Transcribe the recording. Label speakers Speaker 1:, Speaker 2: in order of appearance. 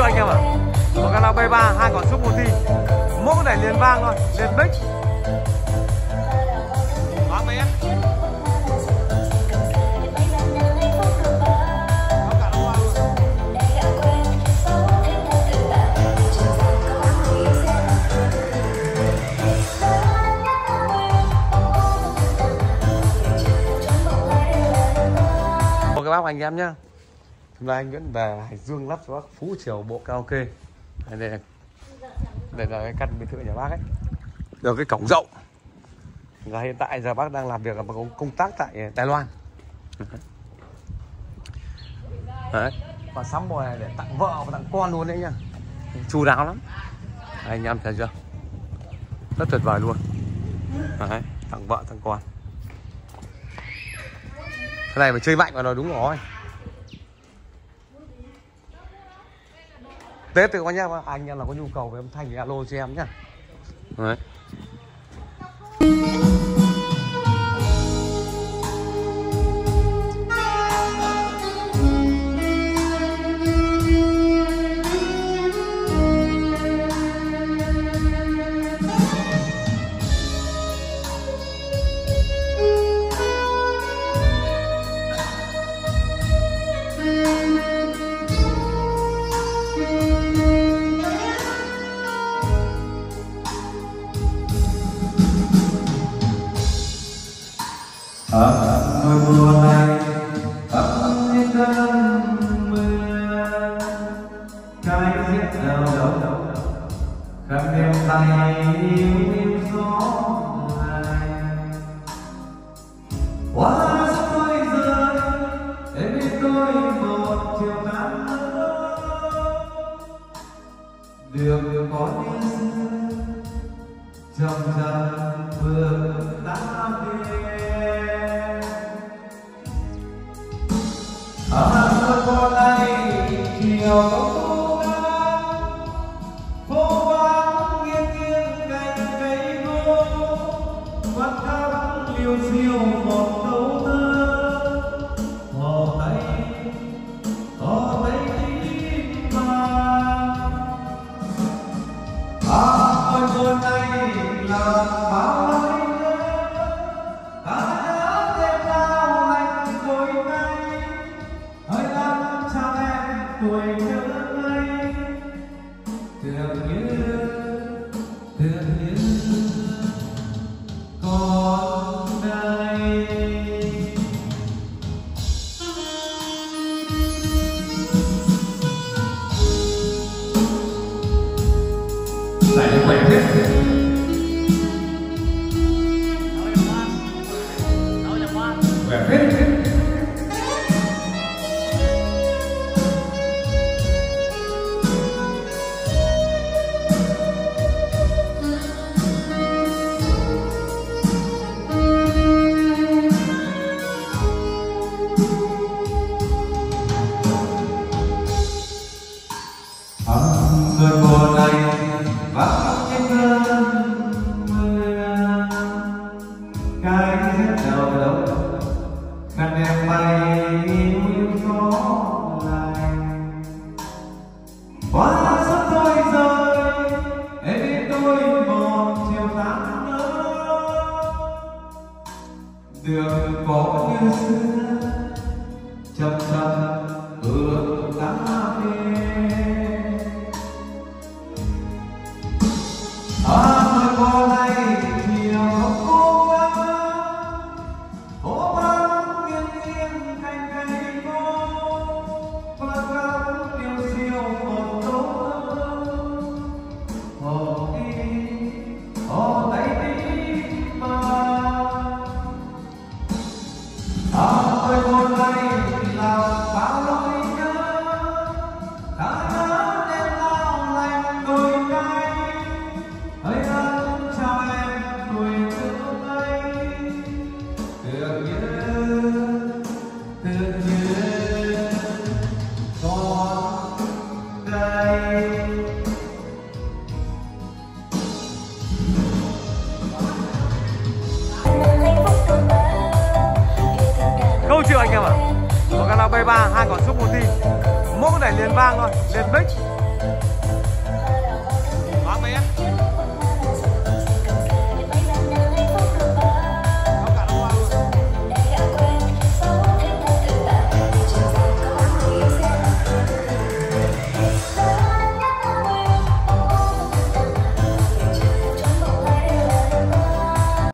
Speaker 1: anh em ạ. Một con B3, 2 quả súp multi. Mỗi cái này liền vang thôi, liền mic. Vang mấy em? Các bác anh em nhá. Hôm nay anh Nguyễn về Hải Dương lắp cho bác Phú Chiều bộ karaoke. Đây là cái căn biệt thự nhà bác ấy. Được cái cổng rộng. Và hiện tại giờ bác đang làm việc ở công tác tại Đài Loan. Đấy. Và sắm bò này để tặng vợ và tặng con luôn đấy nhá. Chu đáo lắm. Anh em thấy chưa? Rất tuyệt vời luôn. Đấy, tặng vợ tặng con. Cái này phải chơi mạnh vào nó đúng rồi. Tết từ anh em, anh em là có nhu cầu về âm thanh thì alo cho em nhá. Đấy.
Speaker 2: Ngôi mùa này ấm như cơn mưa, cái biết đâu đâu khắp đêm tay yêu gió lại. Hoa sắc tôi rơi đến bên tôi một chiều nắng đường có như xưa chậm chậm bước đã về. Ở con này chiều có phố vắng nghiêng nghiêng cành cây ngô, mắt thắm liêu xiêu một câu thơ hò tay tim vàng. Ở con này là bao lời tuổi thơ ngây tưởng như còn đây. Lại đi quay tiếp. Cơn mùa này vắng những cơn mưa, cái rét đầu đầu khăn em bay yêu gió lạnh. Hoa sắc tôi rơi để bên tôi một chiều nắng nữa, đường có như xưa chậm chậm bước đã về. Ở con này chiều có vắng, phố vắng nghiêng nghiêng cành cây ngô, mắt thắm liêu xiêu một câu thơ hò tay tim vàng. Ở con này là bao lời nhớ, đã nhớ đêm lao lạnh đôi cay. Hãy ơn chào em tuổi thơ ngây tưởng như còn đây.
Speaker 1: Câu chịu anh em ạ. Một con B3, 2 quả súp multi. Mỗi cái này liền vang thôi, liền mic.
Speaker 2: Hãy subscribe cho kênh Ghiền Mì Gõ để không bỏ lỡ